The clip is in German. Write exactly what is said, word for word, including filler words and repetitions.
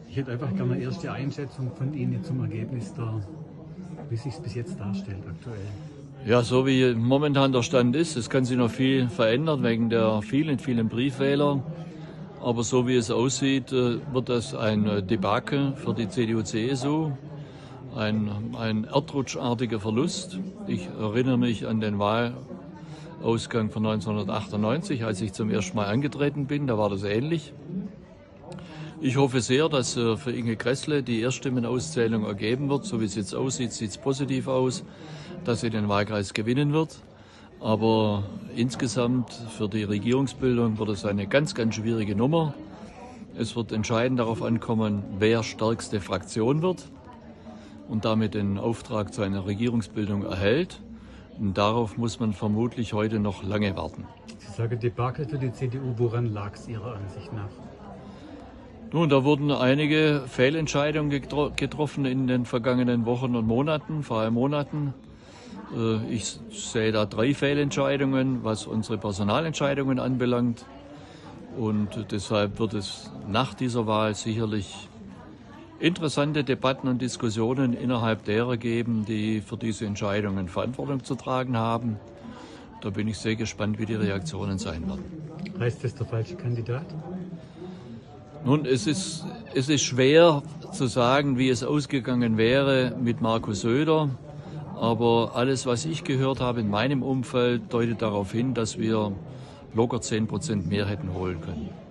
Ich hätte einfach gerne eine erste Einschätzung von Ihnen zum Ergebnis, da, wie sich es bis jetzt darstellt aktuell. Ja, so wie momentan der Stand ist, es kann sich noch viel verändern wegen der vielen, vielen Briefwähler. Aber so wie es aussieht, wird das ein Debakel für die C D U C S U, ein, ein erdrutschartiger Verlust. Ich erinnere mich an den Wahlausgang von neunzehnhundertachtundneunzig, als ich zum ersten Mal angetreten bin, da war das ähnlich. Ich hoffe sehr, dass für Inge Gräßle die Erststimmenauszählung ergeben wird. So wie es jetzt aussieht, sieht es positiv aus, dass sie den Wahlkreis gewinnen wird. Aber insgesamt für die Regierungsbildung wird es eine ganz, ganz schwierige Nummer. Es wird entscheidend darauf ankommen, wer stärkste Fraktion wird und damit den Auftrag zu einer Regierungsbildung erhält. Und darauf muss man vermutlich heute noch lange warten. Sie sagen Debakel für die C D U, woran lag es Ihrer Ansicht nach? Nun, da wurden einige Fehlentscheidungen getro- getroffen in den vergangenen Wochen und Monaten, vor allem Monaten. Äh, ich sehe da drei Fehlentscheidungen, was unsere Personalentscheidungen anbelangt. Und deshalb wird es nach dieser Wahl sicherlich interessante Debatten und Diskussionen innerhalb derer geben, die für diese Entscheidungen Verantwortung zu tragen haben. Da bin ich sehr gespannt, wie die Reaktionen sein werden. Heißt das der falsche Kandidat? Nun, es ist, es ist schwer zu sagen, wie es ausgegangen wäre mit Markus Söder. Aber alles, was ich gehört habe in meinem Umfeld, deutet darauf hin, dass wir locker zehn Prozent mehr hätten holen können.